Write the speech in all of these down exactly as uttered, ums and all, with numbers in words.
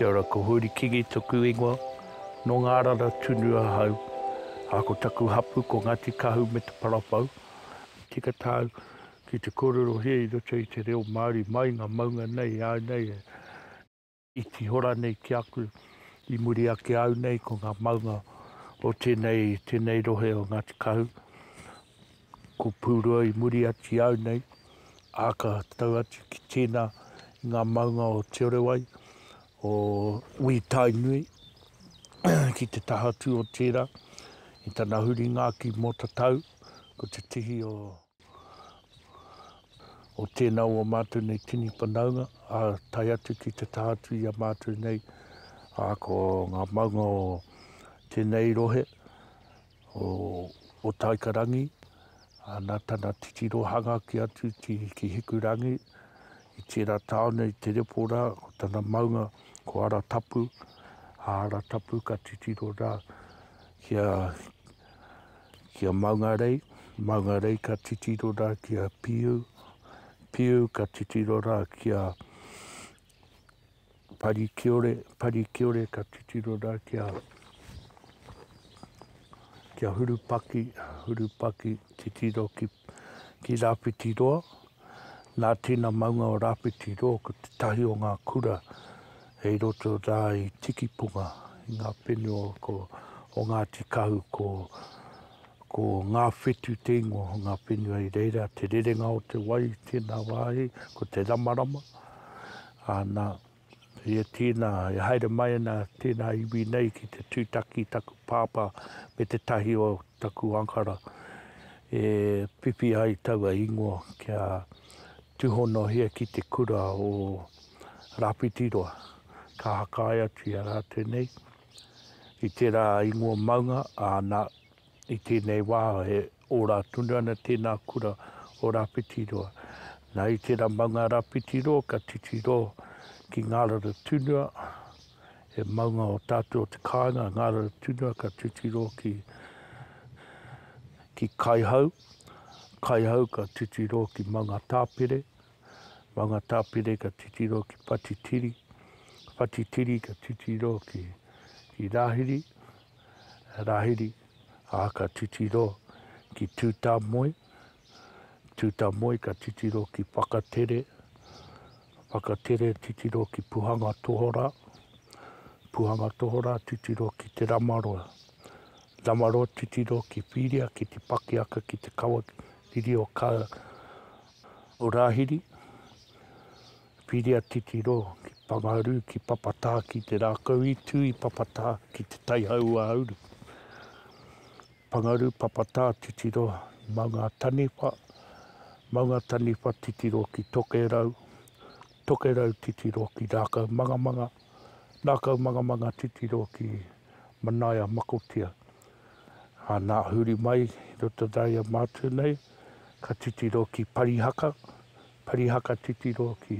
Kia ora ko Hori Kingi toku ingoa, no ngā rara tunua hau, a ko taku hapu ko Ngāti Kahu me te parapau. Tika tāu ki te kōrero he i roto i te reo Māori mai ngā maunga nei, au nei, i ti hora nei ki aku, i muri ake au nei ko ngā maunga o tēnei, tēnei rohe o Ngāti Kahu. Ko pūrua i muri ati au nei, a ka tau ati ki tēnā ngā maunga o te orewai, o ui tai nui, ki te tahatu o tērā, i tana huri ngāki mō tatau, ko te tihi o, o tēnā o mātou nei tini panaunga, a tai atu ki te tahatu i a mātou nei, a ko ngā maunga o tēnei rohe, o, o taikarangi, a nā tana titiro hanga ki atu ti, ki hikurangi, i tērā tāone i te repora, ko tana maunga ko Whare Tapu, a Whare Tapu ka titiro rā kia, kia Maungarei, Maungarei ka titiro rā kia Piu, Piu ka titiro rā kia Parikiore, Parikiore ka titiro rā kia kia Hurupaki, Hurupaki titiro ki, ki Rāpitiroa. Nā tēnā maunga o Rāpitiroa ko te tahi o ngā kura, hei roto rā i tikipunga, i ngā pene o, ko, o Ngāti Kahu, ko, ko ngā whetu te ingoa, ngā pene ai reira, te rerenga o te wai, tēnā wāhi, ko te ramarama. A nā, ia tēnā, e haere mai nā tēnā iwi nei ki te tūtaki taku pāpā, me te tahi o taku ankara, e pipi ai taua ingoa kia Tūhono hea ki te kura o Rāpitiroa, ka hakai atu ia rā tēnei. I tērā ingoa maunga, a nā, i tēnei wā he ora tunu ana tēnā kura o Rāpitiroa. Nā i tērā maunga Rāpitiroa, ka titiro ki ngārara tunua, he maunga o tātou o te kāinga, ngārara tunua ka titiro ki, ki Kaihau. Kaihau ka titiro ki maunga tāpere, maunga tāpere ka titiro ki Patitiri, Patitiri ka titiro ki, ki Rahiri, Rahiri, a ka titiro ki Tūtāmoe, Tūtāmoe ka titiro ki Pakatere, Pakatere titiro ki Puhanga Tohora, Puhanga Tohora titiro ki te Ramaroa, Ramaroa titiro ki Whiria, ki te Pakiaka, ki te Kawa, Riri o ka o Rahiri, Whiria titiro ki Pangaru, ki Papatā, ki te Rākau i tū i Papatā, ki te Taihau a Auru. Pangaru Papatā titiro Maunga Taniwha, Maunga Taniwha titiro ki Tokerau, Tokerau titiro ki Rākau Mangamanga, Rākau Mangamanga titiro ki Manaia Makotia. A nā huri mai, roto rai a mātou nei, ka titiro ki Parihaka, Parihaka titiro ki,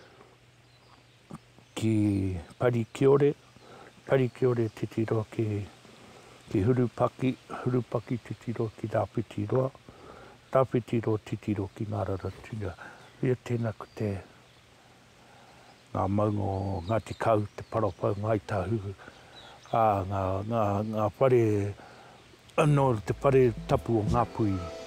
ki Parikiore, Parikiore titiro ki, ki Hurupaki, Hurupaki titiro ki Rāpitiroa, Rāpitiroa titiro ki ngārara tunua. Ia tēnā ko te ngā maunga o Ngāti Kahu, te parapau ngai tāhuhu, a ngā, ngā, ngā whare, anō te whare tapu o Ngāpuhi.